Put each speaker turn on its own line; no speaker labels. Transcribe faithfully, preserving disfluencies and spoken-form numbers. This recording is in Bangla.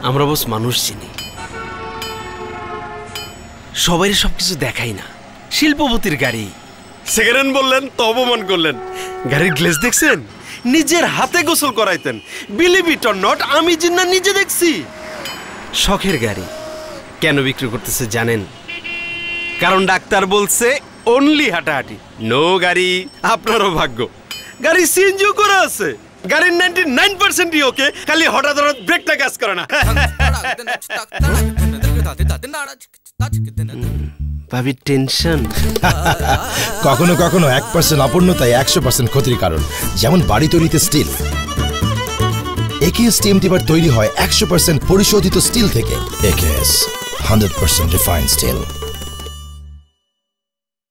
আমরা বস মানুষ চিনি, সবাই সবকিছু দেখাই না। শিল্পপতির গাড়ি সেকেন্ড হ্যান্ড বললেন তো অপমান করলেন। গাড়ির গ্লেজ দেখছেন? নিজের হাতে গোসল করাইতেন। বিলিভ ইট অর নট, আমি জিন্না নিজে দেখছি। শখের গাড়ি কেন বিক্রি করতেছে জানেন? কারণ ডাক্তার বলছে অনলি হাঁটাহাঁটি, নো গাড়ি। আপনারও ভাগ্য, গাড়ি সিএনজিও করা আছে। গাড়ির নাইনটি নাইন পার্সেন্টই ওকে, খালি হঠাৎ হঠাৎ ব্রেকটা কাজ করে না। ভাবি টেনশন।
কখনো কখনো এক পার্সেন্ট অপূর্ণতাই একশো পার্সেন্ট ক্ষতির কারণ। যেমন বাড়ি তৈরিতে স্টিল, একেএস টিএমটি বার তৈরি হয় একশো পার্সেন্ট পরিশোধিত স্টিল থেকে। একেএস হান্ড্রেড পার্সেন্ট রিফাইন্ড স্টিল।